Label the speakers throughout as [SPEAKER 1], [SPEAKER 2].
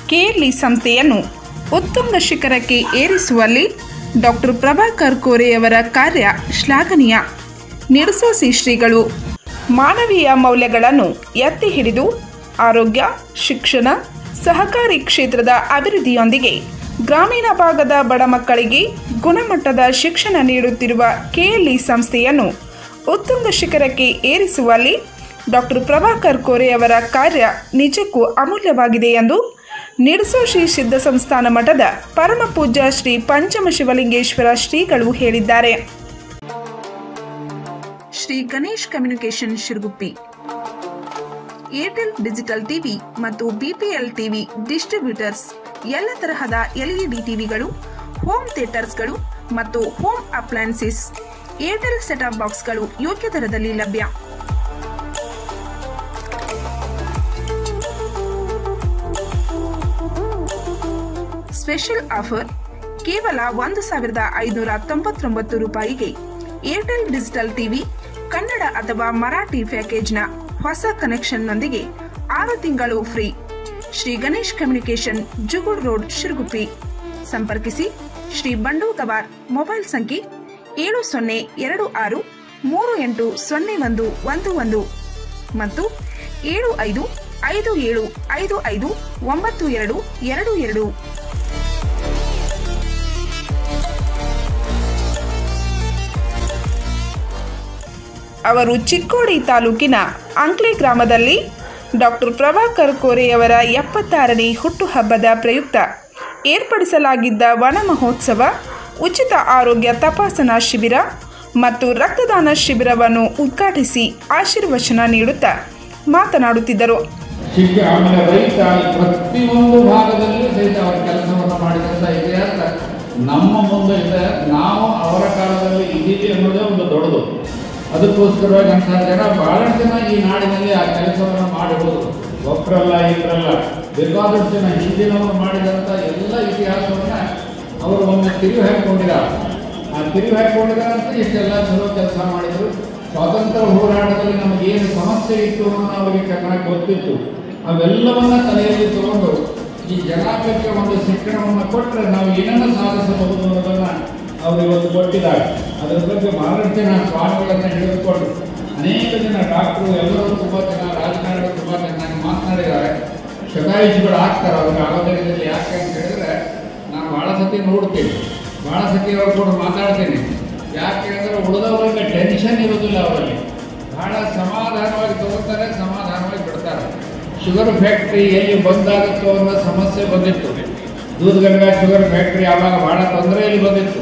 [SPEAKER 1] KLE ಸಂಸ್ಥೆಯನ್ನು ಉತ್ತುಂಗ ಶಿಖರಕ್ಕೆ ಏರಿಸುವಲ್ಲಿ doctor Prabhakar ಕೋರೆಯವರ ಕಾರ್ಯ ಶ್ಲಾಘನೀಯ. ನಿಡಸೋಸಿ ಶ್ರೀಗಳು ಮಾನವೀಯ ಮೌಲ್ಯಗಳನ್ನು ಎತ್ತಿ ಹಿಡಿದು ಆರೋಗ್ಯ, ಶಿಕ್ಷಣ, ಸಹಕಾರಿ ಕ್ಷೇತ್ರದ ಅಭಿವೃದ್ಧಿಯೊಂದಿಗೆ ಗ್ರಾಮೀಣ ಭಾಗದ ಬಡ ಮಕ್ಕಳಿಗೆ ಗುಣಮಟ್ಟದ ಶಿಕ್ಷಣ ನೀಡುತ್ತಿರುವ ಕೆಎಲ್ಇ ಸಂಸ್ಥೆಯನ್ನು ಉತ್ತುಂಗ ಶಿಖರಕ್ಕೆ ಏರಿಸುವಲ್ಲಿ ಡಾಕ್ಟರ್ ಪ್ರಭಾಕರ್ ಕೋರೆಯವರ ಕಾರ್ಯ ನಿಜಕ್ಕೂ ಅಮೂಲ್ಯವಾಗಿದೆ ಎಂದು ನಿಡಸೋಶಿ ಸಿದ್ಧ ಸಂಸ್ಥಾನ ಮಠದ ಪರಮ ಪೂಜ್ಯ ಶ್ರೀ ಪಂಚಮ ಶಿವಲಿಂಗೇಶ್ವರ ಶ್ರೀಗಳು ಹೇಳಿದ್ದಾರೆ. Shri Ganesh communication Shiraguppi Airtel digital TV ಮತ್ತು ಬಿಪಿಎಲ್ ಟಿವಿ ಡಿಸ್ಟ್ರಿಬ್ಯೂಟರ್ಸ್ ಎಲ್ಲ ತರಹದ ಎಲ್ಇಡಿ ಟಿವಿಗಳು, ಹೋಮ್ ಥಿಯೇಟರ್ಸ್ಗಳು ಮತ್ತು ಹೋಮ್ ಅಪ್ಲಯನ್ಸಸ್, ಏರ್ಟೆಲ್ ಸೆಟ್ಅಪ್ ಬಾಕ್ಸ್ಗಳು ಯೋಗ್ಯ ದರದಲ್ಲಿ ಲಭ್ಯ. ಸ್ಪೆಷಲ್ ಆಫರ್ ಕೇವಲ 1,599 ರೂಪಾಯಿಗೆ ಏರ್ಟೆಲ್ ಡಿಜಿಟಲ್ ಟಿವಿ ಕನ್ನಡ ಅಥವಾ ಮರಾಠಿ ಪ್ಯಾಕೇಜ್ನ ಹೊಸ ಕನೆಕ್ಷನ್ನೊಂದಿಗೆ 6 ತಿಂಗಳು free. Shri Ganesh communication, Jugud road, Shiraguppi. ಸಂಪರ್ಕಿಸಿ ಶ್ರೀ ಬಂಡು ಗವಾರ್. ಮೊಬೈಲ್ ಸಂಖ್ಯೆ 7026380111 ಮತ್ತು 7557559222. ಅವರು ಚಿಕ್ಕೋಡಿ ತಾಲೂಕಿನ ಅಂಕ್ಲಿ ಗ್ರಾಮದಲ್ಲಿ ಡಾಕ್ಟರ್ ಪ್ರಭಾಕರ್ ಕೋರೆಯವರ 76ನೇ ಹುಟ್ಟುಹಬ್ಬದ ಪ್ರಯುಕ್ತ ಏರ್ಪಡಿಸಲಾಗಿದ್ದ ವನ ಮಹೋತ್ಸವ, ಉಚಿತ ಆರೋಗ್ಯ ತಪಾಸಣಾ ಶಿಬಿರ ಮತ್ತು ರಕ್ತದಾನ ಶಿಬಿರವನ್ನು ಉದ್ಘಾಟಿಸಿ ಆಶೀರ್ವಚನ ನೀಡುತ್ತಾ ಮಾತನಾಡುತ್ತಿದ್ದರು.
[SPEAKER 2] ಪ್ರತಿಯೊಂದು ಭಾಗದಲ್ಲೂ ಸಹಿತ ಅವರ ಕೆಲಸವನ್ನು ಮಾಡಿದಂಥ ಇತಿಹಾಸ ನಮ್ಮ ಮುಂದೆ ಇದೆ. ನಾವು ಅವರ ಕಾಲದಲ್ಲಿ ಇದ್ದೀವಿ ಅನ್ನೋದೇ ಒಂದು ದೊಡ್ಡದು. ಅದಕ್ಕೋಸ್ಕರವಾಗಿ ಅಂತಹ ಜನ ಬಹಳಷ್ಟು ಜನ ಈ ನಾಡಿನಲ್ಲಿ ಆ ಕೆಲಸವನ್ನು ಮಾಡಬಹುದು. ಒಬ್ಬರಲ್ಲ, ಇಬ್ಬರಲ್ಲ, ಬೇಕಾದಷ್ಟು ಜನ ಹಿಂದಿನವರು ಮಾಡಿದಂಥ ಎಲ್ಲ ಇತಿಹಾಸವನ್ನು ಅವರು ಒಮ್ಮೆ ತಿರುಗಿ ಹಾಕಿಕೊಂಡಿದ್ದಾರೆ. ಆ ತಿರುಗಿ ಹಾಕಿಕೊಂಡಿದ್ದಾರೆ ಅಂತ ಇಷ್ಟೆಲ್ಲ ಚಲೋ ಕೆಲಸ ಮಾಡಿದರು. ಸ್ವಾತಂತ್ರ್ಯ ಹೋರಾಟದಲ್ಲಿ ನಮಗೇನು ಸಮಸ್ಯೆ ಇತ್ತು ಅನ್ನೋದು ಅವರಿಗೆ ಚೆನ್ನಾಗಿ ಗೊತ್ತಿತ್ತು. ಅವೆಲ್ಲವನ್ನ ತಲೆಯಲ್ಲಿ ತಗೊಂಡು ಈ ಜನಾಂಗಕ್ಕೆ ಒಂದು ಶಿಕ್ಷಣವನ್ನು ಕೊಟ್ಟರೆ ನಾವು ಏನನ್ನು ಸಾಧಿಸಬಹುದು ಅನ್ನೋದನ್ನು ಅವರು ಇವತ್ತು ಕೊಟ್ಟಿದ್ದಾರೆ. ಅದರ ಬಗ್ಗೆ ಬಹಳಷ್ಟು ಜನ ಸ್ವಾಮಿಗಳನ್ನು ಹಿಡಿದುಕೊಂಡು ಅನೇಕ ಜನ ಡಾಕ್ಟರು ಎಲ್ಲರೂ ತುಂಬ ಜನ ರಾಜಕಾರಣಗಳು ತುಂಬ ಚೆನ್ನಾಗಿ ಮಾತನಾಡಿದ್ದಾರೆ. ಶತಾಯುಷಿಗಳು ಆಗ್ತಾರೆ. ಅವ್ರಿಗೆ ಆಗೋದರಲ್ಲಿ ಯಾಕೆ ಅಂತ ಹೇಳಿದ್ರೆ ನಾನು ಭಾಳ ಸತಿ ನೋಡ್ತೀನಿ, ಭಾಳ ಸತಿ ಅವ್ರು ಕೂಡ ಮಾತಾಡ್ತೀನಿ. ಯಾಕೆ ಹೇಳಿದ್ರೆ ಉಳಿದವರಿಗೆ ಟೆನ್ಷನ್ ಇರೋದಿಲ್ಲ. ಅವರಲ್ಲಿ ಭಾಳ ಸಮಾಧಾನವಾಗಿ ತಗೋತಾರೆ, ಸಮಾಧಾನವಾಗಿ ಬಿಡ್ತಾರೆ. ಶುಗರ್ ಫ್ಯಾಕ್ಟ್ರಿ ಎಲ್ಲಿ ಬಂದಾಗುತ್ತೋ ಅನ್ನೋ ಸಮಸ್ಯೆ ಬಂದಿತ್ತು. ದೂಧಗಂಗಾ ಶುಗರ್ ಫ್ಯಾಕ್ಟ್ರಿ ಆವಾಗ ಭಾಳ ತೊಂದರೆಯಲ್ಲಿ ಬಂದಿತ್ತು.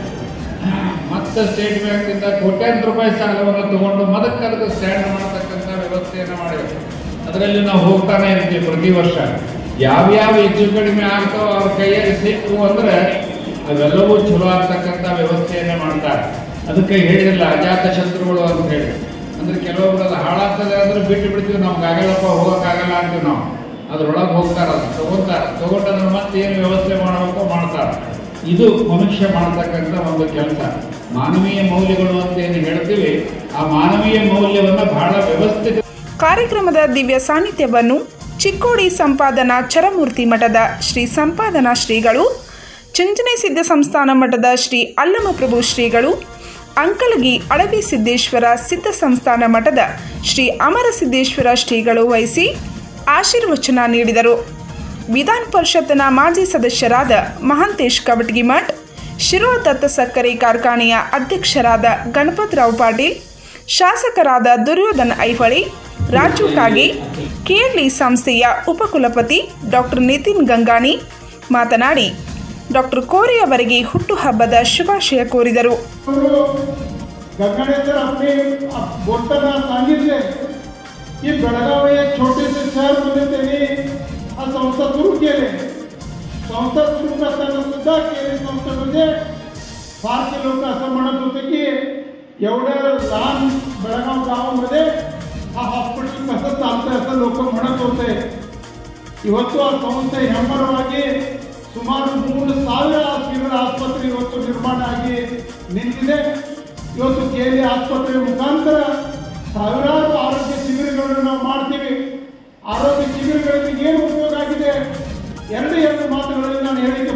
[SPEAKER 2] ಮತ್ತು ಸ್ಟೇಟ್ ಬ್ಯಾಂಕಿಂದ ಕೋಟ್ಯಾಂತರ ರೂಪಾಯಿ ಸಾಲವನ್ನು ತಗೊಂಡು ಮದಕ್ಕದಕ್ಕೆ ಸ್ಟ್ಯಾಂಡ್ ಮಾಡತಕ್ಕಂಥ ವ್ಯವಸ್ಥೆಯನ್ನು ಮಾಡಿದ್ರು. ಅದರಲ್ಲಿ ನಾವು ಹೋಗ್ತಾನೆ ಇರ್ತೀವಿ ಪ್ರತಿ ವರ್ಷ. ಯಾವ್ಯಾವ ಹೆಚ್ಚು ಕಡಿಮೆ ಆಗ್ತಾವೋ ಅವ್ರ ಕೈಯಲ್ಲಿ ಸಿಕ್ಕು ಅಂದರೆ ಅವೆಲ್ಲವೂ ಚಲೋ ಆಗ್ತಕ್ಕಂಥ ವ್ಯವಸ್ಥೆಯನ್ನು ಮಾಡ್ತಾರೆ. ಅದಕ್ಕೆ ಹೇಳಿರಲ್ಲ ಅಜಾತ ಶತ್ರುಗಳು ಅಂತ ಹೇಳಿ. ಅಂದರೆ ಕೆಲವೊಬ್ರು ಅದು ಹಾಳಾಗ್ತದೆ ಅಂದರೆ ಬಿಟ್ಟು ಬಿಡ್ತೀವಿ, ನಮ್ಗೆ ಆಗಲ್ಲಪ್ಪ, ಹೋಗೋಕ್ಕಾಗಲ್ಲ ಅಂತೀವಿ ನಾವು. ಅದ್ರೊಳಗೆ ಹೋಗ್ತಾರೆ, ಅದು ತಗೊಂಡದ್ರ ಮತ್ತೆ ಏನು ವ್ಯವಸ್ಥೆ ಮಾಡಬೇಕು ಮಾಡ್ತಾರೆ. ಇದು ಮನುಷ್ಯ ಮಾಡ್ತಕ್ಕಂಥ ಒಂದು ಕೆಲಸ. ಮಾನವೀಯ ಮೌಲ್ಯಗಳು ಅಂತ ಏನು ಹೇಳ್ತೀವಿ, ಆ ಮಾನವೀಯ ಮೌಲ್ಯವನ್ನು ಬಹಳ ವ್ಯವಸ್ಥಿತ.
[SPEAKER 1] ಕಾರ್ಯಕ್ರಮದ ದಿವ್ಯ ಸಾನ್ನಿಧ್ಯವನ್ನು ಚಿಕ್ಕೋಡಿ ಸಂಪಾದನಾ ಚರಮೂರ್ತಿ ಮಠದ ಶ್ರೀ ಸಂಪಾದನಾ ಶ್ರೀಗಳು, ಚುಂಚನೆ ಸಿದ್ಧ ಸಂಸ್ಥಾನ ಮಠದ ಶ್ರೀ ಅಲ್ಲಮಪ್ರಭು ಶ್ರೀಗಳು, ಅಂಕಲಗಿ ಅಡವಿ ಸಿದ್ದೇಶ್ವರ ಸಿದ್ಧ ಸಂಸ್ಥಾನ ಮಠದ ಶ್ರೀ ಅಮರಸಿದ್ದೇಶ್ವರ ಶ್ರೀಗಳು ವಹಿಸಿ ಆಶೀರ್ವಚನ ನೀಡಿದರು. ವಿಧಾನ ಪರಿಷತ್ನ ಮಾಜಿ ಸದಸ್ಯರಾದ ಮಹಾಂತೇಶ್ ಕವಟಗಿಮಠ್, ಶಿರೋಳ ದತ್ತ ಸಕ್ಕರೆ ಕಾರ್ಖಾನೆಯ ಅಧ್ಯಕ್ಷರಾದ ಗಣಪತರಾವ್ ಪಾಟೀಲ್, ಶಾಸಕರಾದ ದುರ್ಯೋಧನ್ ಐಹೊಳಿ, ರಾಜು ಕಾಗೆ, ಕೆಎಲ್ಇ ಸಂಸ್ಥೆಯ ಉಪಕುಲಪತಿ ಡಾಕ್ಟರ್ ನಿತಿನ್ ಗಂಗಾನಿ ಮಾತನಾಡಿ ಡಾಕ್ಟರ್ ಕೋರೆ ಅವರಿಗೆ ಹುಟ್ಟುಹಬ್ಬದ ಶುಭಾಶಯ ಕೋರಿದರು.
[SPEAKER 3] की बेळगाव एक छोटेसे शहर मध्ये त्यांनी हा संस्था सुरू केले. संस्था सुरू करताना सुद्धा केली संस्थेमध्ये फारसे लोक असं म्हणत होते की एवढ्या लहान बेळगाव गावामध्ये हा हॉस्पिटल कसं चालतंय असं लोक म्हणत होते. ಇವತ್ತು ಆ ಸಂಸ್ಥೆ ಹೆಮ್ಮರವಾಗಿ ಸುಮಾರು 3,000 ಶಿಬಿರ ಆಸ್ಪತ್ರೆ ಇವತ್ತು ನಿರ್ಮಾಣ ಆಗಿ ನಿಂತಿದೆ. ಇವತ್ತು ಕೆಎಲ್ಇ ಆಸ್ಪತ್ರೆ ಮುಖಾಂತರ ಸಾವಿರಾರು ಆರೋಗ್ಯ ಶಿಬಿರಗಳನ್ನು ನಾವು ಮಾಡ್ತೀವಿ. ಆರೋಗ್ಯ ಶಿಬಿರಗಳಿಂದ ಏನು ಉಪಯೋಗ ಆಗಿದೆ? ಎರಡು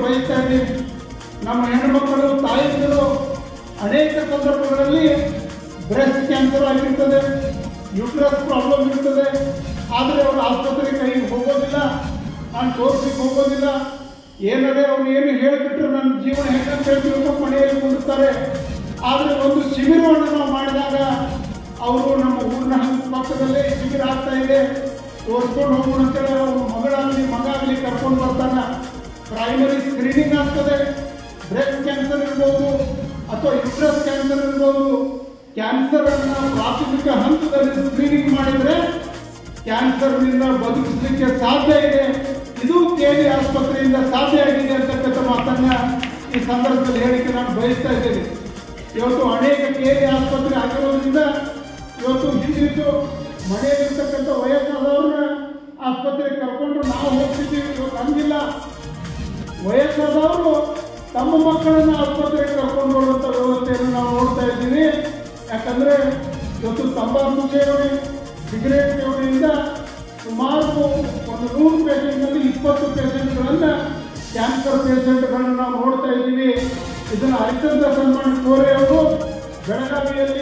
[SPEAKER 3] ಬಯಸ್ತಾ ಇದ್ದೀನಿ. ನಮ್ಮ ಹೆಣ್ಣುಮಕ್ಕಳು ತಾಯಂದಿರು ಅನೇಕ ಸಂದರ್ಭಗಳಲ್ಲಿ ಬ್ರೆಸ್ಟ್ ಕ್ಯಾನ್ಸರ್ ಆಗಿರ್ತದೆ, ಯೂಟ್ರಸ್ ಪ್ರಾಬ್ಲಮ್ ಇರ್ತದೆ, ಆದರೆ ಅವರು ಆಸ್ಪತ್ರೆಗೆ ಕೈಗೆ ಹೋಗೋದಿಲ್ಲ, ನಾನು ತೋರಿಸ್ಲಿಕ್ಕೆ ಹೋಗೋದಿಲ್ಲ. ಏನದೇ ಅವ್ರು ಏನು ಹೇಳಿಬಿಟ್ರು ನನ್ನ ಜೀವನ ಹೆಂಗಂತ ಹೇಳ್ತಿರೋ ಮನೆಯಲ್ಲಿ ಕುಂದಿರ್ತಾರೆ. ಆದರೆ ಒಂದು ಶಿಬಿರವನ್ನು ನಾವು ಮಾಡಿದಾಗ ಅವರು ನಮ್ಮ ಊರಿನ ಪಕ್ಕದಲ್ಲೇ ಶಿಬಿರ ಆಗ್ತಾ ಇದೆ, ತೋರಿಸ್ಕೊಂಡು ಹೋಗೋಣ ಅಂತೇಳಿ ಅವರು ಮಗಳಾಗಲಿ ಮಗ ಆಗಲಿ ಕರ್ಕೊಂಡು ಬರ್ತಾನೆ. ಪ್ರೈಮರಿ ಸ್ಕ್ರೀನಿಂಗ್ ಆಗ್ತದೆ. ಬ್ರೆಸ್ಟ್ ಕ್ಯಾನ್ಸರ್ ಇರ್ಬೋದು ಅಥವಾ ಯೂಟ್ರಸ್ ಕ್ಯಾನ್ಸರ್ ಇರ್ಬೋದು. ಕ್ಯಾನ್ಸರನ್ನು ಪ್ರಾಥಮಿಕ ಹಂತದಲ್ಲಿ ಸ್ಕ್ರೀನಿಂಗ್ ಮಾಡಿದರೆ ಕ್ಯಾನ್ಸರ್ನಿಂದ ಬದುಕಿಸಲಿಕ್ಕೆ ಸಾಧ್ಯ ಇದೆ. ಇದು KD ಆಸ್ಪತ್ರೆಯಿಂದ ಸಾಧ್ಯ ಆಗಿದೆ ಅಂತಕ್ಕಂಥ ಮಾತನ್ನ ಈ ಸಂದರ್ಭದಲ್ಲಿ ಹೇಳಿಕೆ ನಾನು ಬಯಸ್ತಾ ಇದ್ದೇನೆ. ಇವತ್ತು ಅನೇಕ KD ಆಸ್ಪತ್ರೆ ಆಗಿರೋದ್ರಿಂದ ಇವತ್ತು ಹಿಂದಿದ್ದು ಮನೆಯಲ್ಲಿರ್ತಕ್ಕಂಥ ವಯಸ್ಸಾದವ್ರನ್ನ ಆಸ್ಪತ್ರೆಗೆ ಕರ್ಕೊಂಡು ನಾವು ಹೋಗ್ತಿದ್ದೀವಿ. ಇವತ್ತು ಹಂಗಿಲ್ಲ. ವಯಸ್ಸಾದವರು ತಮ್ಮ ಮಕ್ಕಳನ್ನು ಆಸ್ಪತ್ರೆಗೆ ಕರ್ಕೊಂಡು ಹೋಗುವಂಥ ವ್ಯವಸ್ಥೆಯನ್ನು ನಾವು ನೋಡ್ತಾ ಇದ್ದೀವಿ. ಯಾಕಂದರೆ ಇವತ್ತು ತಂಬಾಕು ಸೇವನೆ, ಸಿಗರೇಟ್ ಸೇವನೆಯಿಂದ ಸುಮಾರು ಒಂದು 100 ಪೇಷೆಂಟ್ನಲ್ಲಿ 20 ಪೇಷೆಂಟ್ಗಳನ್ನು ಕ್ಯಾನ್ಸರ್ ಪೇಷೆಂಟ್ಗಳನ್ನು ನಾವು ನೋಡ್ತಾ ಇದ್ದೀವಿ. ಇದನ್ನು ಹರಿಚಂದ್ರ ಸನ್ಮಾನ್ ಕೋರೆ ಅವರು ಬೆಳಗಾವಿಯಲ್ಲಿ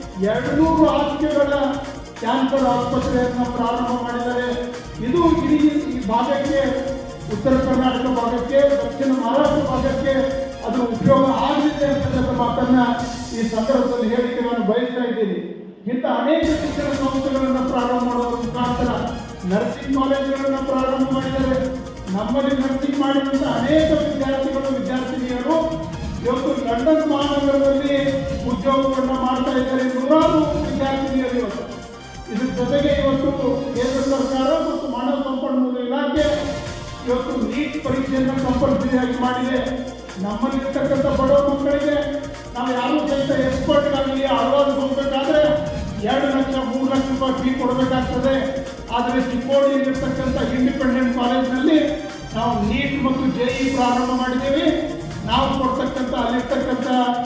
[SPEAKER 3] 200 ಹಾಸಿಗೆಗಳ ಕ್ಯಾನ್ಸರ್ ಆಸ್ಪತ್ರೆಯನ್ನು ಪ್ರಾರಂಭ ಮಾಡಿದ್ದಾರೆ. ಇದು ಇಡೀ ಈ ಭಾಗಕ್ಕೆ, ಉತ್ತರ ಕರ್ನಾಟಕ ಭಾಗಕ್ಕೆ, ದಕ್ಷಿಣ ಮಹಾರಾಷ್ಟ್ರ ಭಾಗಕ್ಕೆ ಅದರ ಉಪಯೋಗ ಆಗಲಿದೆ ಅಂತಕ್ಕಂಥ ಮಾತನ್ನ ಈ ಸಂದರ್ಭದಲ್ಲಿ ಹೇಳಿಕೆ ನಾನು ಬಯಸ್ತಾ ಇದ್ದೀನಿ. ಇಂಥ ಅನೇಕ ಶಿಕ್ಷಣ ಸಂಸ್ಥೆಗಳನ್ನು ಪ್ರಾರಂಭ ಮಾಡೋದ್ರ ಮುಖಾಂತರ ನರ್ಸಿಂಗ್ ಕಾಲೇಜುಗಳನ್ನು ಪ್ರಾರಂಭ ಮಾಡಿದ್ದಾರೆ. ನಮ್ಮಲ್ಲಿ ನರ್ಸಿಂಗ್ ಮಾಡಿದಂಥ ಅನೇಕ ವಿದ್ಯಾರ್ಥಿಗಳು, ವಿದ್ಯಾರ್ಥಿನಿಯರು ಇವತ್ತು ಲಂಡನ್ ಮಹಾನಗರದಲ್ಲಿ ಉದ್ಯೋಗವನ್ನು ಮಾಡ್ತಾ ಇದ್ದಾರೆ. 100 ವಿದ್ಯಾರ್ಥಿನಿಯರು ಇವತ್ತು. ಇದ್ರ ಜೊತೆಗೆ ಇವತ್ತು ಕೇಂದ್ರ ಸರ್ಕಾರ ಮತ್ತು ಮಾನವ ಸಂಪನ್ಮೂಲ ಇಲಾಖೆ ಇವತ್ತು ನೀಟ್ ಪರೀಕ್ಷೆಯನ್ನು ಕಂಪಲ್ಸರಿಯಾಗಿ ಮಾಡಿದೆ. ನಮ್ಮಲ್ಲಿರ್ತಕ್ಕಂಥ ಬಡ ಮಕ್ಕಳಿಗೆ ನಾವು ಯಾರು ಸಹಿತ ಎಕ್ಸ್ಪರ್ಟ್ಗಾಗಲಿ ಆಳ್ವಾಸ್ ಹೋಗಬೇಕಾದ್ರೆ 2 ಲಕ್ಷ 3 ಲಕ್ಷ ರೂಪಾಯಿ ಫೀ ಕೊಡಬೇಕಾಗ್ತದೆ. ಆದರೆ ಚಿಕ್ಕೋಡಿಯಲ್ಲಿರ್ತಕ್ಕಂಥ ಇಂಡಿಪೆಂಡೆಂಟ್ ಕಾಲೇಜ್ನಲ್ಲಿ ನಾವು ನೀಟ್ ಮತ್ತು JEE ಪ್ರಾರಂಭ ಮಾಡಿದ್ದೇವೆ. ನಾವು ಕೊಡ್ತಕ್ಕಂಥ ಅಲ್ಲಿರ್ತಕ್ಕಂಥ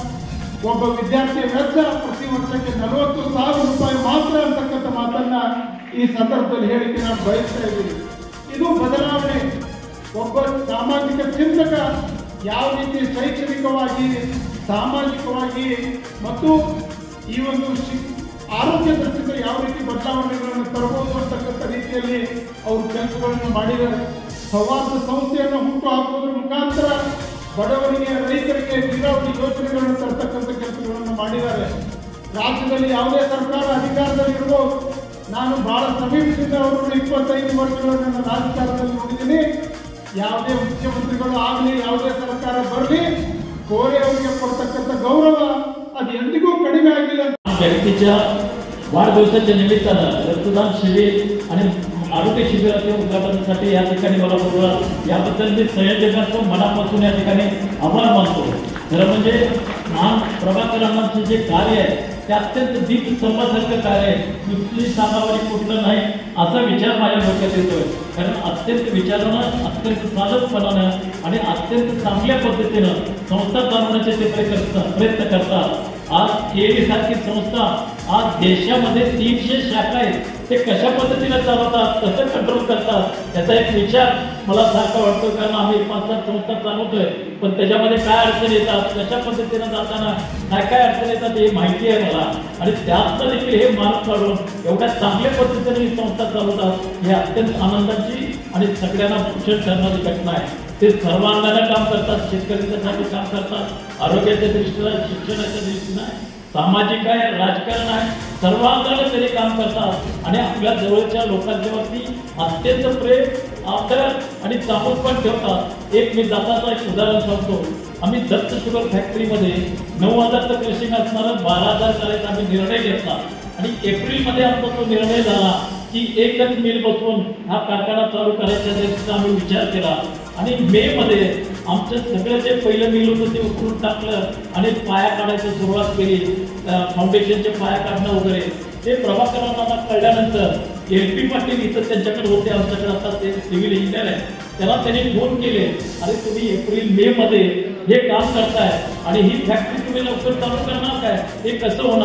[SPEAKER 3] ಒಬ್ಬ ವಿದ್ಯಾರ್ಥಿಯ ವೆಚ್ಚ ಪ್ರತಿ ವರ್ಷಕ್ಕೆ 40,000 ರೂಪಾಯಿ ಮಾತ್ರ ಅಂತಕ್ಕಂಥ ಮಾತನ್ನ ಈ ಸಂದರ್ಭದಲ್ಲಿ ಹೇಳಿಕೆ ನಾನು ಬಯಸ್ತಾ ಇದ್ದೀನಿ. ಇದು ಬದಲಾವಣೆ. ಒಬ್ಬ ಸಾಮಾಜಿಕ ಚಿಂತಕ ಯಾವ ರೀತಿ ಶೈಕ್ಷಣಿಕವಾಗಿ, ಸಾಮಾಜಿಕವಾಗಿ ಮತ್ತು ಈ ಒಂದು ಆರೋಗ್ಯ ದೃಷ್ಟಿಯಿಂದ ಯಾವ ರೀತಿ ಬದಲಾವಣೆಗಳನ್ನು ತರಬಹುದು ಅಂತಕ್ಕಂಥ ರೀತಿಯಲ್ಲಿ ಅವರು ಕೆಲಸಗಳನ್ನು ಮಾಡಿದ್ದಾರೆ. ಸೌಹಾರ್ದ ಸಂಸ್ಥೆಯನ್ನು ಹುಟ್ಟು ಹಾಕುವುದರ ಮುಖಾಂತರ ಬಡವರಿಗೆ, ರೈತರಿಗೆ ನೀರಾವರಿ ಯೋಜನೆಗಳನ್ನು ತರತಕ್ಕಂಥ ಕೆಲಸಗಳನ್ನು ಮಾಡಿದ್ದಾರೆ. ರಾಜ್ಯದಲ್ಲಿ ಯಾವುದೇ ಸರ್ಕಾರ ಅಧಿಕಾರದಲ್ಲಿ ಇರ್ಬೋದು. ನಾನು ಬಹಳ ಸಮೀಪದಿಂದ ಅವರನ್ನು 25 ವರ್ಷಗಳನ್ನು ನನ್ನ ರಾಜಕಾರಣದಲ್ಲಿ ನೋಡಿದ್ದೀನಿ. ಯಾವುದೇ ಮುಖ್ಯಮಂತ್ರಿಗಳು ಆಗಲಿ, ಯಾವುದೇ ಸರ್ಕಾರ ಬರಲಿ, ಕೋರೆ ಅವರಿಗೆ ಕೊಡ್ತಕ್ಕಂಥ गौरव ಅದು ಎಂದಿಗೂ ಕಡಿಮೆ ಆಗಿಲ್ಲ.
[SPEAKER 4] व्यक्तीच्या वाढदिवसाच्या निमित्तानं रक्तदान शिबिर आणि आरोग्य शिबिराच्या उद्घाटनासाठी या ठिकाणी मला बोलवलं. याबद्दल मी संयोजकांचं मनापासून या ठिकाणी आभार मानतो. खरं म्हणजे महान प्रभाकर अण्णांचं जे कार्य आहे ते अत्यंत दीप स्तंभासारखं कार्य आहे. कुठली सामावरी कुठलं नाही असा विचार माझ्या डोक्यात येतोय. कारण अत्यंत विचारानं, अत्यंत साधकपणानं आणि अत्यंत चांगल्या पद्धतीनं संस्था चालवण्याचे ते प्रयत्न करतात. आज KD सारखी संस्था आज देशामध्ये 300 शाखा आहेत. ते कशा पद्धतीने चालवतात, कसं कंट्रोल करतात याचा एक विचार मला सारखा वाटतो. कारण आम्ही 5-7 संस्था चालवतोय, पण त्याच्यामध्ये काय अडचणी येतात, कशा पद्धतीने जाताना काय अडचणी येतात हे माहिती आहे मला. आणि त्यातनं देखील हे मार्ग काढून एवढ्या चांगल्या पद्धतीने ही संस्था चालवतात हे अत्यंत आनंदाची आणि सगळ्यांना भूषण ठरणारी घटना आहे. ते सर्वांगानं काम करतात, शेतकऱ्यांच्यासाठी काम करतात, आरोग्याच्या दृष्टीने, शिक्षणाच्या दृष्टीने, सामाजिक आहे, राजकारण आहे, सर्वांगानं तरी काम करतात. आणि आपल्या जवळच्या लोकांच्या वरती अत्यंत प्रेम, आदर आणि चाहूक पण ठेवतात. एक मी दाताचं एक उदाहरण सांगतो. आम्ही दत्त शुगर फॅक्टरीमध्ये 9,000चं क्रशिंग असणारं 12,000 करायचा आम्ही निर्णय घेतला. आणि एप्रिलमध्ये आमचा तो निर्णय झाला की एकच मिल बसवून हा कारखाना चालू करायचा त्याचा आम्ही विचार केला. आणि मे मध्ये आमचं सगळं जे पहिलं मिल होतं ते उकळून टाकलं आणि पाया काढायची सुरुवात केली. फाउंडेशनचे पाया काढणं वगैरे ते प्रभाकरांना कळल्यानंतर LP पाटील इथं त्यांच्याकडे होते, आमच्याकडे आता ते सिव्हिल इंजिनियर आहे. त्याला त्यांनी फोन केले, अरे तुम्ही एप्रिल मे मध्ये हे काम करताय आणि ही फॅक्टरी तुम्ही लवकर चालू करणार काय, हे कसं होणार.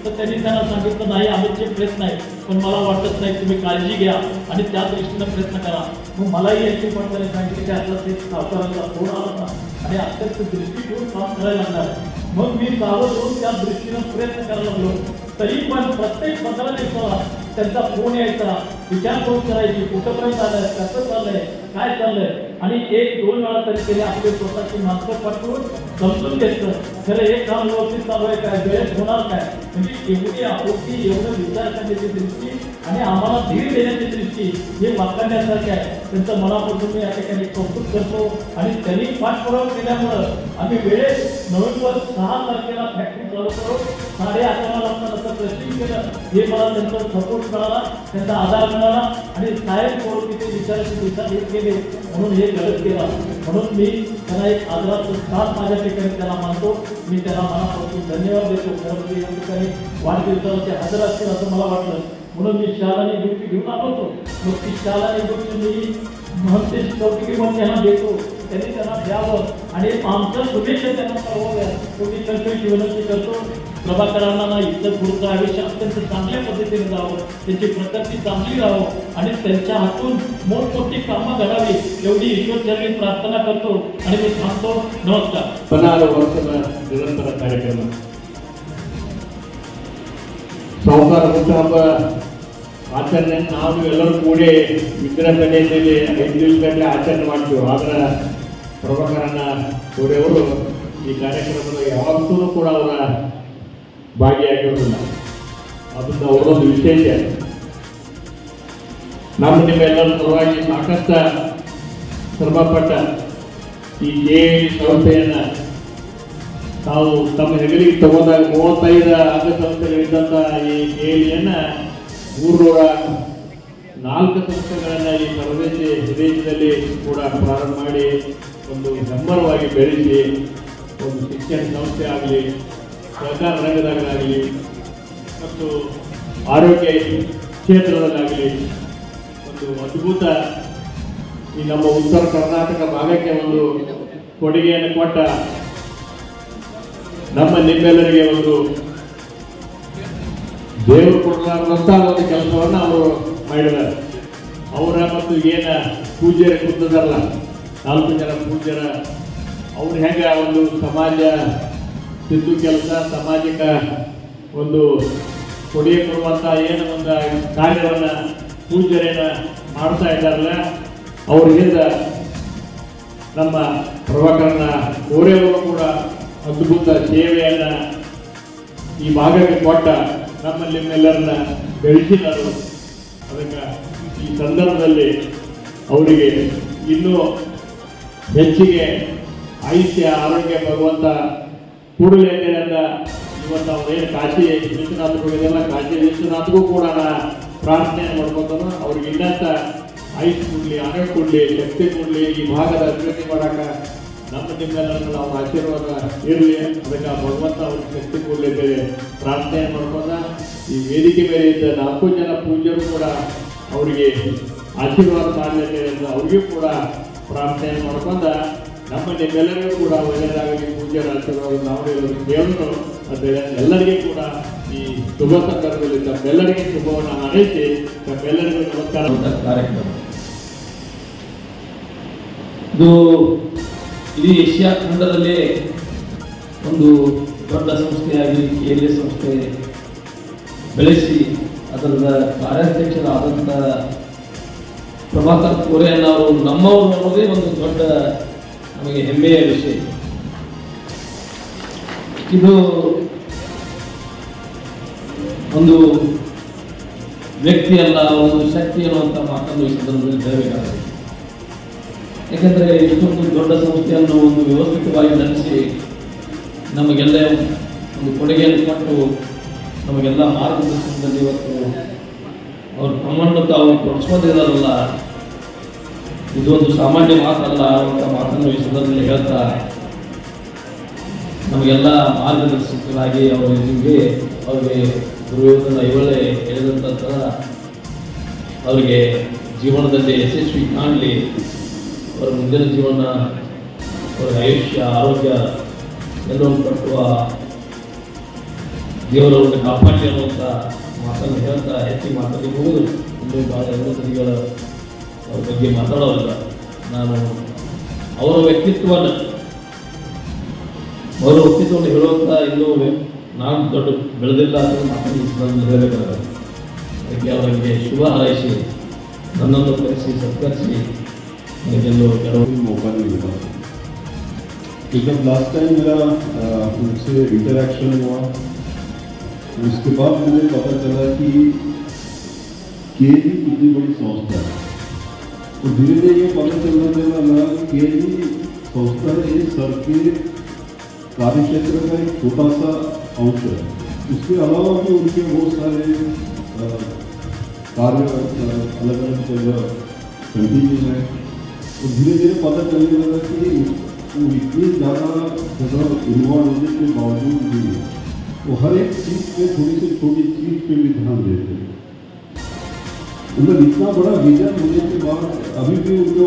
[SPEAKER 4] तर त्यांनी त्यांना सांगितलं नाही आमचे प्रयत्न आहेत, पण मला वाटत नाही, तुम्ही काळजी घ्या आणि त्या दृष्टीनं प्रयत्न करा. मग मलाही यांची पडताना सांगितलं की आपला ते सावकारांचा फोन आला होता आणि अत्यंत दृष्टी ठेवून काम करायला लागणार आहे. मग मी सावध होऊन त्या दृष्टीनं प्रयत्न करायला लागलो. तरी पण प्रत्येक 15 दिवसाला त्यांचा फोन यायचा, विचारपूस करायची, कुठंपर्यंत आलंय, कसं चाललंय, काय चाललंय. आणि 1-2 वेळा तरी त्याने आपले स्वतःची माणसं पाठवून समजून घेतलं खरं हे काम व्यवस्थित चालू आहे काय, वेळेत होणार काय. म्हणजे एवढी आपुलकी, एवढं विचार करण्याची दृष्टी आणि आम्हाला धीर देण्याची दृष्टी हे वाखाणण्यासारखे आहे. त्यांचं मनापासून मी या ठिकाणी कौतुक करतो. आणि त्यांनी पाठपुरावा केल्यामुळं आम्ही वेळेत नोव्हेंबर 6 तारखेला फॅक्टरी चालू करून 11:30 वाजता टेस्टिंग केलं. हे मला त्यांचा सपोर्ट मिळाला, त्यांचा आधार मिळाला आणि साहेब सोडून तिथे विचाराचे दिवसात येत गेले म्हणून हे घडत गेला. म्हणून मी त्यांना एक आदराचं साथ माझ्या ठिकाणी त्याला मानतो. मी त्याला मनापासून धन्यवाद देतो. खरं या ठिकाणी वाढदिवसाला ते हजर असतील असं मला वाटलं, म्हणून मी शाल आणि ड्युटी घेऊन आलो होतो. मग ती शाल आणि ड्युटी मी महंतेश चौकी म्हणून त्यांना देतो, त्यांनी त्यांना द्यावं आणि आमच्या शुभेच्छा त्यांना कळवाव्या. तुम्ही कळकळीची विनंती करतो. प्रभाकरांना इथं पुढचं आयुष्य अत्यंत चांगल्या पद्धतीने जावं, त्यांची प्रकृती चांगली राहावं आणि त्यांच्या हातून मोठमोठी कामं घडावी एवढी ईश्वरचरणी प्रार्थना करतो आणि मी थांबतो. नमस्कार.
[SPEAKER 5] 16 ವರ್ಷದ ನಿರಂತರ ಕಾರ್ಯಕ್ರಮ ಸಾಹುಕಾರ ಹುಟ್ಟುಹಬ್ಬ ಆಚರಣೆ ನಾವು ಎಲ್ಲರೂ ಕೂಡಿ ವಿಗ್ರಹ ಗಣೇಶದಲ್ಲಿ 5 ದಿವಸಗಟ್ಟಲೆ ಆಚರಣೆ ಮಾಡ್ತೀವಿ. ಆದರೆ ಪ್ರಭಾಕರಣ್ಣ ಕೋರೆಯವರು ಈ ಕಾರ್ಯಕ್ರಮದ ಯಾವತ್ತೂ ಕೂಡ ಅವರ ಭಾಗಿಯಾಗಿರೋದಿಲ್ಲ. ಅದನ್ನು ಅವರೊಂದು ವಿಶೇಷ. ನಮ್ಮ ನಿಮ್ಮೆಲ್ಲರ ಪರವಾಗಿ ಸಾಕಷ್ಟು ಶ್ರಮಪಟ್ಟ ಈ JAD ಸಂಸ್ಥೆಯನ್ನು ತಾವು ತಮ್ಮ ಹೆಗಲಿಗೆ ತಗೊಂಡಾಗ 35 ಅಂಗಸಂಸ್ಥೆಗಳಿದ್ದಂಥ ಈ JADಯನ್ನು 304 ಸಂಸ್ಥೆಗಳನ್ನು ಈ ವಿದೇಶದಲ್ಲಿ ಕೂಡ ಪ್ರಾರಂಭ ಮಾಡಿ ಒಂದು ಹೆಮ್ಮರವಾಗಿ ಬೆಳೆಸಿ ಒಂದು ಶಿಕ್ಷಣ ಸಂಸ್ಥೆ ಆಗಲಿ, ಸಹಕಾರ ರಂಗದಾಗಲಿ ಮತ್ತು ಆರೋಗ್ಯ ಕ್ಷೇತ್ರದಲ್ಲಾಗಲಿ ಒಂದು ಅದ್ಭುತ ಈ ನಮ್ಮ ಉತ್ತರ ಕರ್ನಾಟಕ ಭಾಗಕ್ಕೆ ಒಂದು ಕೊಡುಗೆಯನ್ನು ಕೊಟ್ಟ ನಮ್ಮ ನಿಮ್ಮೆಲ್ಲರಿಗೆ ಒಂದು ದೇವರು ಕೊಡಲಾರಂಥ ಒಂದು ಕೆಲಸವನ್ನು ಅವರು ಮಾಡಿದ್ದಾರೆ. ಅವರ ಮತ್ತು ಏನ ಪೂಜ್ಯರ ಕೂತದಾರಲ್ಲ 4 ಜನ ಪೂಜ್ಯರ, ಅವ್ರು ಹೆಂಗೆ ಒಂದು ಸಮಾಜ ಸಿದ್ದು ಕೆಲಸ, ಸಾಮಾಜಿಕ ಒಂದು ಕೊಡುಗೆ ಕೊಡುವಂಥ ಏನು ಒಂದು ಕಾರ್ಯವನ್ನು ಪೂಜ್ಯರೇನ ಮಾಡ್ತಾ ಇದ್ದಾರಲ್ಲ, ಅವರಿಂದ ನಮ್ಮ ಪ್ರಭಾಕರಣ್ಣ ಕೋರೆಯವರು ಕೂಡ ಅದ್ಭುತ ಸೇವೆಯನ್ನು ಈ ಭಾಗಕ್ಕೆ ಕೊಟ್ಟ ನಮ್ಮಲ್ಲಿ ನಿಮ್ಮೆಲ್ಲರನ್ನ ಬೆಳೆಸಿದರು. ಅದಕ್ಕೆ ಈ ಸಂದರ್ಭದಲ್ಲಿ ಅವರಿಗೆ ಇನ್ನೂ ಹೆಚ್ಚಿಗೆ ಆಯುಷ್ಯ ಆರೋಗ್ಯ ಭಗವಂತ ಕೂಡಲೇ ಅಂತ ಇವತ್ತು ಅವರೇನು ಕಾಶಿ ವಿಶ್ವನಾಥ್ ಹೋಗಿದೆಲ್ಲ, ಕಾಶಿ ವಿಶ್ವನಾಥ್ಗೂ ಕೂಡ ನಾ ಪ್ರಾರ್ಥನೆ ಮಾಡ್ಕೊತಾನು. ಅವ್ರಿಗೆ ಇನ್ನಂತ ಆಯುಷ್ ಕೊಡಲಿ, ಆರೋಗ್ಯ ಕೊಡಲಿ, ಶಕ್ತಿ ಕೊಡಲಿ, ಈ ಭಾಗದ ಅಭಿವೃದ್ಧಿ ಮಾಡೋಕೆ ನಮ್ಮ ನಿಮ್ಮೆಲ್ಲರನ್ನ ನಾವು ಆಶೀರ್ವಾದ ಇರಲಿ. ಅದಕ್ಕೆ ಭಗವಂತ ಅವ್ರಿಗೆ ಶಕ್ತಿ ಕೊಡಲಿ ಅಂತೇಳಿ ಪ್ರಾರ್ಥನೆ ಮಾಡ್ಕೊಂಡ ಈ ವೇದಿಕೆ ಮೇಲೆ ಇದ್ದ 4 ಜನ ಪೂಜ್ಯರು ಕೂಡ ಅವರಿಗೆ ಆಶೀರ್ವಾದ ಮಾಡಲಿ ಅಂತ ಅವ್ರಿಗೂ ಕೂಡ ಪ್ರಾರ್ಥನೆ ಮಾಡ್ಕೊಂಡ ನಮ್ಮ ನಿಮ್ಮೆಲ್ಲರಿಗೂ ಕೂಡ ಒಳ್ಳೆಯದಾಗಲಿ, ಪೂಜ್ಯರ ಆಶೀರ್ವಾದ ನಾವು ದೇವರು ಅಂತೇಳಿ ಎಲ್ಲರಿಗೂ ಕೂಡ ಈ ಶುಭ ಸಂದರ್ಭದಲ್ಲಿ ತಮ್ಮೆಲ್ಲರಿಗೂ ಶುಭವನ್ನು ಹಾರೈಸಿ ತಮ್ಮೆಲ್ಲರಿಗೂ ನಮಸ್ಕಾರ.
[SPEAKER 4] ಕಾರ್ಯಕ್ರಮ ಇದು ಇಡೀ ಏಷ್ಯಾ ಖಂಡದಲ್ಲೇ ಒಂದು ದೊಡ್ಡ ಸಂಸ್ಥೆಯಾಗಿ KLA ಸಂಸ್ಥೆ ಬೆಳೆಸಿ ಅದರ ಕಾರ್ಯಾಧ್ಯಕ್ಷರಾದಂಥ ಪ್ರಭಾಕರ್ ಕೋರೆಯಣ್ಣ ಅವರು ನಮ್ಮವರು ಅನ್ನೋದೇ ಒಂದು ದೊಡ್ಡ ನಮಗೆ ಹೆಮ್ಮೆಯ ವಿಷಯ. ಇದು ಒಂದು ವ್ಯಕ್ತಿಯಲ್ಲ, ಒಂದು ಶಕ್ತಿ ಅನ್ನುವಂಥ ಮಾತನ್ನು ಈ ಸಂದರ್ಭದಲ್ಲಿ ಹೇಳಬೇಕಾಗಿದೆ. ಯಾಕೆಂದರೆ ಇಷ್ಟೊಂದು ದೊಡ್ಡ ಸಂಸ್ಥೆಯನ್ನು ಒಂದು ವ್ಯವಸ್ಥಿತವಾಗಿ ನಡೆಸಿ ನಮಗೆಲ್ಲ ಒಂದು ಕೊಡುಗೆಯನ್ನು ಕೊಟ್ಟು ನಮಗೆಲ್ಲ ಮಾರ್ಗದರ್ಶನದಲ್ಲಿ ಇವತ್ತು ಅವರು ತಮ್ಮನ್ನು ತಾವು ತೊಡಸ್ಕೊಂಡಿದ್ದಾರಲ್ಲ, ಇದೊಂದು ಸಾಮಾನ್ಯ ಮಾತಲ್ಲ ಅಂತ ಮಾತನ್ನು ಈ ಸಂದರ್ಭದಲ್ಲಿ ಹೇಳ್ತಾ ನಮಗೆಲ್ಲ ಮಾರ್ಗದರ್ಶಕರಾಗಿ ಅವರಿಗೆ ದುರ್ಯೋಧನ ಇವಳೇ ಹೇಳಿದಂಥ ಥರ ಅವರಿಗೆ ಜೀವನದಲ್ಲಿ ಯಶಸ್ವಿ ಕಾಣಲಿ, ಅವರ ಮುಂದಿನ ಜೀವನ, ಅವರ ಆಯುಷ್ಯ, ಆರೋಗ್ಯ ಎಲ್ಲವನ್ನು ಕಟ್ಟುವ ದೇವರವ್ರನ್ನ ಕಾಪಾಡಿ ಅನ್ನುವಂಥ ಮಾತನ್ನು ಹೇಳ್ತಾ ಹೆಚ್ಚಿಗೆ ಮಾತಾಡಿ ಹೋಗೋದು ಇನ್ನೂ ಭಾಳ ಎಲ್ಲ ಸರಿಗಳ ಅವ್ರ ಬಗ್ಗೆ ಮಾತಾಡೋಲ್ಲ. ನಾನು ಅವರ ವ್ಯಕ್ತಿತ್ವವನ್ನು ಹೇಳುವಂಥ ಇನ್ನೂ ನಾನು ದೊಡ್ಡ ಬೆಳೆದಿಲ್ಲ ಅಂತ ಮಾತನ್ನು ಹೇಳಬೇಕಾದ್ರೆ ಅದಕ್ಕೆ ಅವರಿಗೆ ಶುಭ ಹಾರೈಸಿ ನನ್ನನ್ನು ಕರೆಸಿ ಸತ್ಕರಿಸಿ ನನಗೆಲ್ಲೋ ಕೆಲವು
[SPEAKER 6] मौका नहीं मिला। तो जब लास्ट टाइम मेरा उनसे इंटरेक्शन हुआ उसके बाद मुझे पता चला कि केजी कितनी बड़ी संस्था है। तो धीरे धीरे ये पता चलने लगा कि केजी संस्था ये सर के कार्यक्षेत्र का एक छोटा सा अंश है। इसके अलावा भी उनके बहुत सारे कार्य अलग अलग जगह कंटिन्यू है। तो धीरे धीरे पता चलने लगा कि वो इतनी ज़्यादा जगह इन्वॉल्व होने के बावजूद भी वो हर एक चीज़ पे थोड़ी सी छोटी चीज़ पे भी ध्यान देते हैं। मतलब इतना बड़ा विजन होने के बाद अभी भी उनको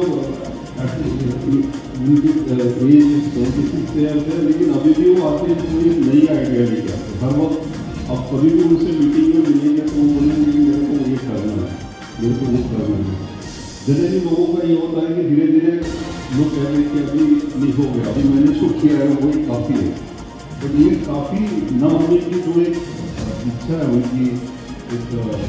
[SPEAKER 6] लेकिन अभी भी वो आते हैं कोई नई आइडिया लेके आते हैं। हर वक्त अब कभी भी उनसे मीटिंग में मिलेंगे तो वो बोलेंगे कि मेरे को ये करना है, मेरे को वो करना है। जनरली लोगों का ये होता है कि धीरे धीरे लोग कहते हैं कि अभी नहीं हो गया, अभी मैंने जो किया है वही काफ़ी है। बट ये काफ़ी न होने की जो एक इच्छा है उनकी एक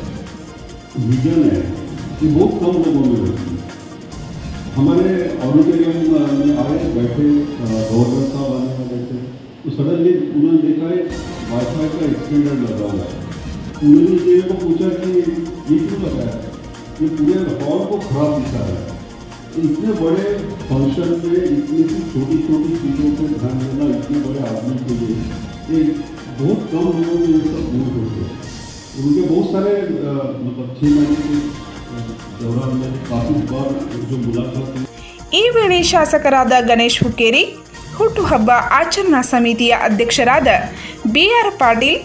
[SPEAKER 6] विजन है ये बहुत कम लोगों में होती है। हमारे ऑडिटोरियम में आए बैठे गवर्नर साहब आने वाले थे तो सडनली उन्होंने देखा है वाईफाई का एक्सटेंडर लगा हुआ है। उन्होंने ये को पूछा कि ये क्यों लगा है, ये पूरे हॉल को खराब दिखा रहा है। इतने बड़े फंक्शन में इतनी सी छोटी छोटी चीज़ों पर ध्यान देना इतने बड़े आदमी के लिए ये बहुत कम लोगों में ये सब दूर होते हैं। उनके बहुत सारे मतलब 6 महीने के दौरान मैंने काफ़ी बार जो मुलाकात हुई।
[SPEAKER 1] ಈ ವೇಳೆ ಶಾಸಕರಾದ ಗಣೇಶ್ ಹುಕ್ಕೇರಿ, ಹುಟ್ಟುಹಬ್ಬ ಆಚರಣಾ ಸಮಿತಿಯ ಅಧ್ಯಕ್ಷರಾದ BR ಪಾಟೀಲ್,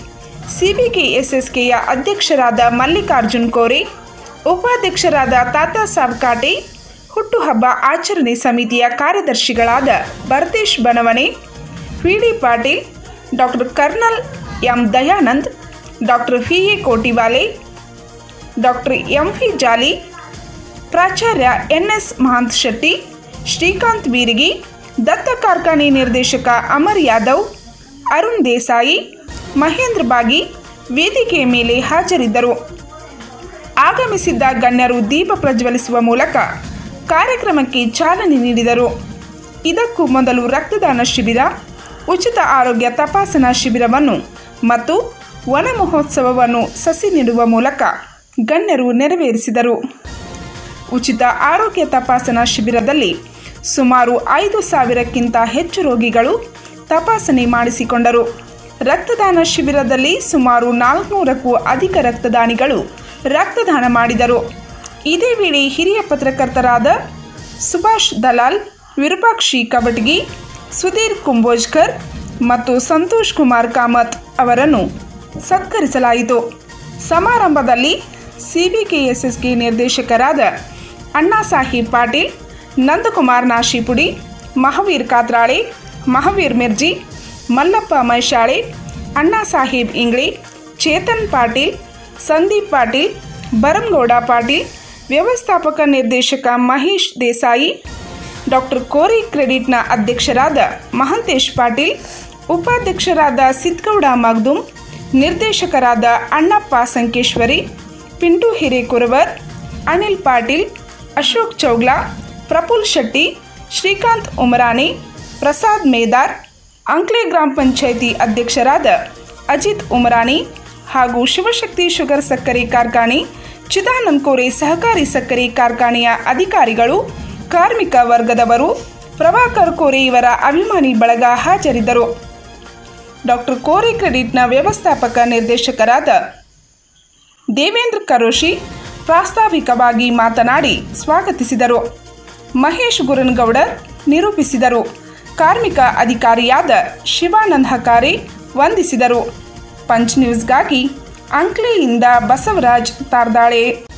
[SPEAKER 1] CBKSSKಯ ಅಧ್ಯಕ್ಷರಾದ ಮಲ್ಲಿಕಾರ್ಜುನ್ ಕೋರೆ, ಉಪಾಧ್ಯಕ್ಷರಾದ ತಾತಾ ಸಾಬ್ ಕಾಟೆ, ಹುಟ್ಟುಹಬ್ಬ ಆಚರಣೆ ಸಮಿತಿಯ ಕಾರ್ಯದರ್ಶಿಗಳಾದ Bharatesh Banavane, PD Patil, doctor colonel M Dayanand, doctor VA Kotiwale, doctor MV Jali, ಪ್ರಾಚಾರ್ಯ NS ಮಹಾಂತ್ ಶೆಟ್ಟಿ, ಶ್ರೀಕಾಂತ್ ಬೀರಗಿ, ದತ್ತ ಕಾರ್ಖಾನೆ ನಿರ್ದೇಶಕ ಅಮರ್ ಯಾದವ್, ಅರುಣ್ ದೇಸಾಯಿ, ಮಹೇಂದ್ರ ಬಾಗಿ ವೇದಿಕೆ ಮೇಲೆ ಹಾಜರಿದ್ದರು. ಆಗಮಿಸಿದ್ದ ಗಣ್ಯರು ದೀಪ ಪ್ರಜ್ವಲಿಸುವ ಮೂಲಕ ಕಾರ್ಯಕ್ರಮಕ್ಕೆ ಚಾಲನೆ ನೀಡಿದರು. ಇದಕ್ಕೂ ಮೊದಲು ರಕ್ತದಾನ ಶಿಬಿರ, ಉಚಿತ ಆರೋಗ್ಯ ತಪಾಸಣಾ ಶಿಬಿರವನ್ನು ಮತ್ತು ವನ ಮಹೋತ್ಸವವನ್ನು ಸಸಿ ನೆಡುವ ಮೂಲಕ ಗಣ್ಯರು ನೆರವೇರಿಸಿದರು. ಉಚಿತ ಆರೋಗ್ಯ ತಪಾಸಣಾ ಶಿಬಿರದಲ್ಲಿ ಸುಮಾರು 5,000ಕ್ಕಿಂತ ಹೆಚ್ಚು ರೋಗಿಗಳು ತಪಾಸಣೆ ಮಾಡಿಸಿಕೊಂಡರು. ರಕ್ತದಾನ ಶಿಬಿರದಲ್ಲಿ ಸುಮಾರು 400ಕ್ಕೂ ಅಧಿಕ ರಕ್ತದಾನಿಗಳು ರಕ್ತದಾನ ಮಾಡಿದರು. ಇದೇ ವೇಳೆ ಹಿರಿಯ ಪತ್ರಕರ್ತರಾದ ಸುಭಾಷ್ ದಲಾಲ್, ವಿರೂಪಾಕ್ಷಿ ಕವಟಗಿ, ಸುಧೀರ್ ಕುಂಬೋಜ್ಕರ್ ಮತ್ತು ಸಂತೋಷ್ ಕುಮಾರ್ ಕಾಮತ್ ಅವರನ್ನು ಸತ್ಕರಿಸಲಾಯಿತು. ಸಮಾರಂಭದಲ್ಲಿ CBKSSK ನಿರ್ದೇಶಕರಾದ ಅಣ್ಣಾ ಸಾಹೇಬ್ ಪಾಟೀಲ್, ನಂದಕುಮಾರ್ ನಾಶಿಪುಡಿ, ಮಹಾವೀರ್ ಕಾತ್ರಾಳೆ, ಮಹಾವೀರ್ ಮಿರ್ಜಿ, ಮಲ್ಲಪ್ಪ ಮೈಶಾಳೆ, ಅಣ್ಣಾ ಸಾಹೇಬ್ ಇಂಗ್ಳೆ, ಚೇತನ್ ಪಾಟೀಲ್, ಸಂದೀಪ್ ಪಾಟೀಲ್, ಬರಂಗೌಡ ಪಾಟೀಲ್, ವ್ಯವಸ್ಥಾಪಕ ನಿರ್ದೇಶಕ ಮಹೇಶ್ ದೇಸಾಯಿ, ಡಾಕ್ಟರ್ ಕೋರಿ ಕ್ರೆಡಿಟ್ನ ಅಧ್ಯಕ್ಷರಾದ ಮಹಂತೇಶ್ ಪಾಟೀಲ್, ಉಪಾಧ್ಯಕ್ಷರಾದ ಸಿದ್ಗೌಡ ಮಗ್ದುಮ್, ನಿರ್ದೇಶಕರಾದ ಅಣ್ಣಪ್ಪ ಸಂಕೇಶ್ವರಿ, ಪಿಂಟು ಹಿರೇಕುರವರ್, ಅನಿಲ್ ಪಾಟೀಲ್, ಅಶೋಕ್ ಚೌಗ್ಲಾ, ಪ್ರಫುಲ್ ಶೆಟ್ಟಿ, ಶ್ರೀಕಾಂತ್ ಉಮರಾಣಿ, ಪ್ರಸಾದ್ ಮೇದಾರ್, ಅಂಕ್ಲೆ ಗ್ರಾಮ ಪಂಚಾಯಿತಿ ಅಧ್ಯಕ್ಷರಾದ ಅಜಿತ್ ಉಮರಾಣಿ ಹಾಗೂ ಶಿವಶಕ್ತಿ ಶುಗರ್ ಸಕ್ಕರೆ ಕಾರ್ಖಾನೆ, ಚಿದಾನಂದ್ ಕೋರೆ ಸಹಕಾರಿ ಸಕ್ಕರೆ ಕಾರ್ಖಾನೆಯ ಅಧಿಕಾರಿಗಳು, ಕಾರ್ಮಿಕ ವರ್ಗದವರು, ಪ್ರಭಾಕರ್ ಕೋರೆ ಇವರ ಅಭಿಮಾನಿ ಬಳಗ ಹಾಜರಿದ್ದರು. ಡಾಕ್ಟರ್ ಕೋರೆ ಕ್ರೆಡಿಟ್ನ ವ್ಯವಸ್ಥಾಪಕ ನಿರ್ದೇಶಕರಾದ ದೇವೇಂದ್ರ ಕರೋಶಿ ಪ್ರಾಸ್ತಾವಿಕವಾಗಿ ಮಾತನಾಡಿ ಸ್ವಾಗತಿಸಿದರು. ಮಹೇಶ್ ಗುರನ್ಗೌಡರ್ ನಿರೂಪಿಸಿದರು. ಕಾರ್ಮಿಕ ಅಧಿಕಾರಿಯಾದ ಶಿವಾನಂದ್ ಹಕಾರೆ ವಂದಿಸಿದರು. ಪಂಚ್ ನ್ಯೂಸ್ಗಾಗಿ ಅಂಕ್ಲೆಯಿಂದ ಬಸವರಾಜ್ ತಾರ್ದಾಳೆ.